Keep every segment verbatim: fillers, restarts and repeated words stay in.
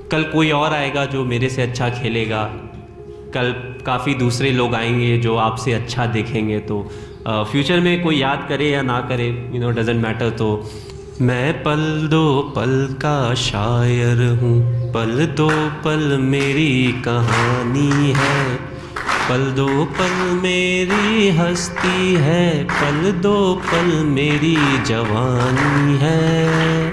कल कोई और आएगा जो मेरे से अच्छा खेलेगा, कल काफ़ी दूसरे लोग आएंगे जो आपसे अच्छा देखेंगे। तो फ्यूचर में कोई याद करे या ना करे, यू नो डजेंट मैटर। तो मैं पल दो पल का शायर हूँ, पल दो पल मेरी कहानी है, पल दो पल मेरी हस्ती है, पल दो पल मेरी जवानी है,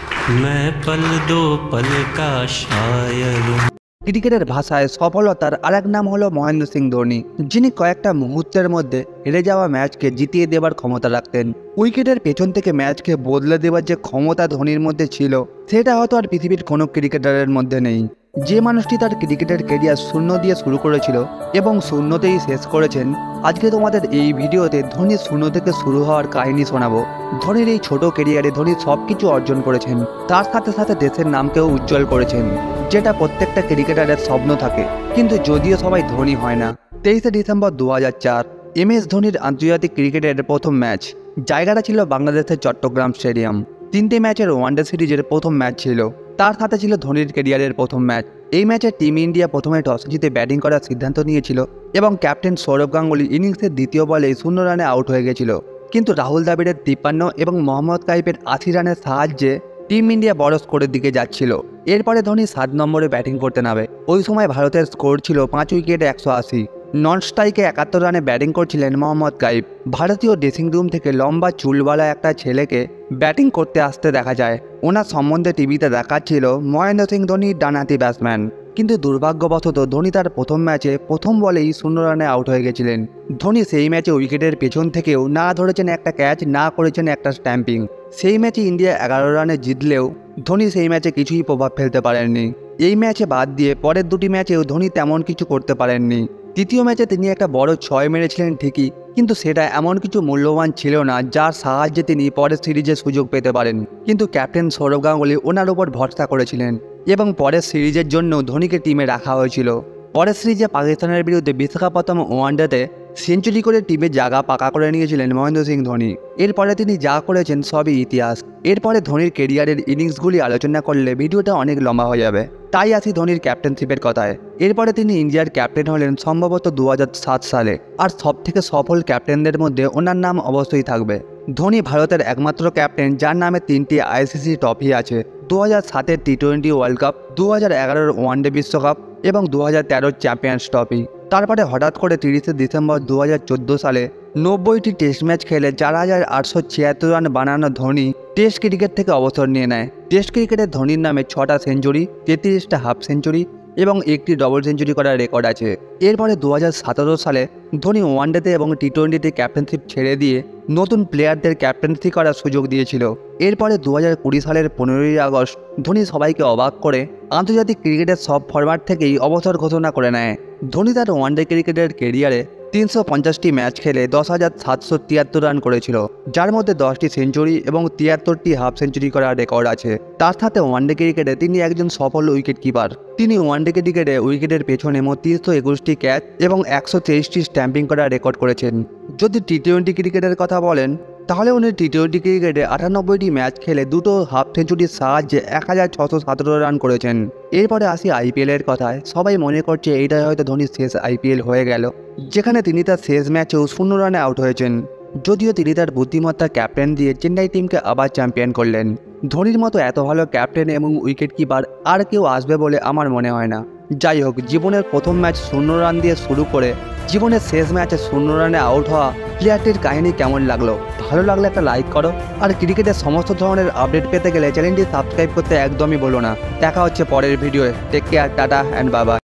मैं पल दो पल का शायर हूँ। ক্রিকেটের ভাষায় সফলতার আরেক নাম হলো মহেন্দ্র সিং ধোনি, যিনি কয়েকটা মুহূর্তের মধ্যে হেরে যাওয়া ম্যাচকে জিতিয়ে দেবার ক্ষমতা রাখতেন। উইকেটের পেছন থেকে ম্যাচকে বদলে দেওয়ার যে ক্ষমতা ধোনির মধ্যে ছিল, সেটা হয়তো আর পৃথিবীর কোনো ক্রিকেটারের মধ্যে নেই। যে মানুষটি তার ক্রিকেটের ক্যারিয়ার শূন্য দিয়ে শুরু করেছিল এবং শূন্যতেই শেষ করেছেন, আজকে তোমাদের এই ভিডিওতে ধোনি শূন্য থেকে শুরু হওয়ার কাহিনী শোনাবো। ধোনির এই ছোট ক্যারিয়ারে ধোনি সব কিছু অর্জন করেছেন, তার সাথে সাথে দেশের নামকেও উজ্জ্বল করেছেন, যেটা প্রত্যেকটা ক্রিকেটারের স্বপ্ন থাকে, কিন্তু যদিও সবাই ধোনি হয় না। তেইশে ডিসেম্বর দু হাজার চার এম এস ধোনির আন্তর্জাতিক ক্রিকেটের প্রথম ম্যাচ। জায়গাটা ছিল বাংলাদেশের চট্টগ্রাম স্টেডিয়াম। তিনটে ম্যাচের ওয়ানডে সিরিজের প্রথম ম্যাচ ছিল, তার সাথে ছিল ধোনির ক্যারিয়ারের প্রথম ম্যাচ। এই ম্যাচে টিম ইন্ডিয়া প্রথমে টস জিতে ব্যাটিং করার সিদ্ধান্ত নিয়েছিল এবং ক্যাপ্টেন সৌরভ গাঙ্গুলি ইনিংসের দ্বিতীয় বলেই শূন্য রানে আউট হয়ে গেছিল, কিন্তু রাহুল দ্রাবিড়ের তিপ্পান্ন এবং মোহাম্মদ কাইফের আশি রানের সাহায্যে টিম ইন্ডিয়া বড় স্কোরের দিকে যাচ্ছিল। এরপরে ধোনি সাত নম্বরে ব্যাটিং করতে নামে। ওই সময় ভারতের স্কোর ছিল পাঁচ উইকেটে একশো আশি। নন স্ট্রাইকে একাত্তর রানে ব্যাটিং করছিলেন মোহাম্মদ কাইফ। ভারতীয় ড্রেসিং রুম থেকে লম্বা চুলওয়ালা একটা ছেলেকে ব্যাটিং করতে আসতে দেখা যায়। ওনার সম্বন্ধে টিভিতে দেখাচ্ছিল মহেন্দ্র সিং ধোনি ডানহাতি ব্যাটসম্যান, কিন্তু দুর্ভাগ্যবশত ধোনি তার প্রথম ম্যাচে প্রথম বলেই শূন্য রানে আউট হয়ে গেছিলেন। ধোনি সেই ম্যাচে উইকেটের পেছন থেকেও না ধরেছেন একটা ক্যাচ, না করেছেন একটা স্ট্যাম্পিং। সেই ম্যাচে ইন্ডিয়া এগারো রানে জিতলেও ধোনি সেই ম্যাচে কিছুই প্রভাব ফেলতে পারেননি। এই ম্যাচে বাদ দিয়ে পরের দুটি ম্যাচেও ধোনি তেমন কিছু করতে পারেননি। তৃতীয় ম্যাচে তিনি একটা বড় ছয় মেরেছিলেন ঠিকই, কিন্তু সেটা এমন কিছু মূল্যবান ছিল না যার সাহায্যে তিনি পরের সিরিজে সুযোগ পেতে পারেন। কিন্তু ক্যাপ্টেন সৌরভ গাঙ্গুলি ওনার উপর ভরসা করেছিলেন এবং পরের সিরিজের জন্য ধোনিকে টিমে রাখা হয়েছিল। পরের সিরিজে পাকিস্তানের বিরুদ্ধে বিশাখাপত্তনম ওয়ানডেতে সেঞ্চুরি করে টিমে জায়গা পাকা করে নিয়েছিলেন মহেন্দ্র সিং ধোনি। এরপরে তিনি যা করেছেন সবই ইতিহাস। এরপরে ধোনির কেরিয়ারের ইনিংসগুলি আলোচনা করলে ভিডিওটা অনেক লম্বা হয়ে যাবে, তাই আসি ধোনির ক্যাপ্টেনশিপের কথায়। এরপরে তিনি ইন্ডিয়ার ক্যাপ্টেন হলেন সম্ভবত দু হাজার সাত সালে, আর সব থেকে সফল ক্যাপ্টেনদের মধ্যে ওনার নাম অবশ্যই থাকবে। ধোনি ভারতের একমাত্র ক্যাপ্টেন যার নামে তিনটি আইসিসি ট্রফি আছে: দু হাজার সাতের টি টোয়েন্টি ওয়ার্ল্ড কাপ, দু হাজার এগারোর ওয়ানডে বিশ্বকাপ এবং দু হাজার তেরোর চ্যাম্পিয়ন্স ট্রফি। তারপরে হঠাৎ করে তিরিশে ডিসেম্বর দু হাজার চোদ্দো সালে নব্বইটি টেস্ট ম্যাচ খেলে চার হাজার আটশো ছিয়াত্তর রান বানানো ধোনি টেস্ট ক্রিকেট থেকে অবসর নিয়ে নেয়। টেস্ট ক্রিকেটে ধোনির নামে ছটা সেঞ্চুরি, তেত্রিশটা হাফ সেঞ্চুরি এবং একটি ডবল সেঞ্চুরি করার রেকর্ড আছে। এরপরে দু হাজার সতেরো সালে ধোনি ওয়ানডেতে এবং টি টোয়েন্টিতে ক্যাপ্টেনশিপ ছেড়ে দিয়ে নতুন প্লেয়ারদের ক্যাপ্টেন্সি করার সুযোগ দিয়েছিল। এরপরে দু হাজার কুড়ি সালের পনেরোই আগস্ট ধোনি সবাইকে অবাক করে আন্তর্জাতিক ক্রিকেটের সব ফরম্যাট থেকেই অবসর ঘোষণা করে নেয়। ধোনি তার ওয়ানডে ক্রিকেটের ক্যারিয়ারে তিনশো পঞ্চাশটি ম্যাচ খেলে দশ হাজার সাতশো তিয়াত্তর রান করেছিল, যার মধ্যে দশটি সেঞ্চুরি এবং তিয়াত্তরটি হাফ সেঞ্চুরি করার রেকর্ড আছে। তার সাথে ওয়ানডে ক্রিকেটে তিনি একজন সফল উইকেট কিপার। তিনি ওয়ানডে ক্রিকেটে উইকেটের পেছনে মোট তিনশো একুশটি ক্যাচ এবং একশো তেইশটি স্ট্যাম্পিং করার রেকর্ড করেছেন। যদি টি টোয়েন্টি ক্রিকেটের কথা বলেন, তাহলে উনি টি টোয়েন্টি ক্রিকেটে আটানব্বইটি ম্যাচ খেলে দুটো হাফ সেঞ্চুরির সাহায্যে এক হাজার ছশো সতেরো রান করেছেন। এরপরে আসি আইপিএলের কথায়। সবাই মনে করছে এইটাই হয়তো ধোনির শেষ আইপিএল হয়ে গেল, যেখানে তিনি তার শেষ ম্যাচেও শূন্য রানে আউট হয়েছেন। যদিও তিনি তার বুদ্ধিমত্তা ক্যাপ্টেন দিয়ে চেন্নাই টিমকে আবার চ্যাম্পিয়ন করলেন। ধোনির মতো এত ভালো ক্যাপ্টেন এবং উইকেট কিপার আর কেউ আসবে বলে আমার মনে হয় না। যাই হোক, জীবনের প্রথম ম্যাচ শূন্য রান দিয়ে শুরু করে জীবনের শেষ ম্যাচে শূন্য রানে আউট হওয়া প্লেয়ারটির কাহিনী কেমন লাগলো? ভালো লাগলে একটা লাইক করো, আর ক্রিকেটের সমস্ত ধরনের আপডেট পেতে গেলে চ্যানেলটি সাবস্ক্রাইব করতে একদমই বলো না। দেখা হচ্ছে পরের ভিডিওয়ে। Take care, tata and bye by.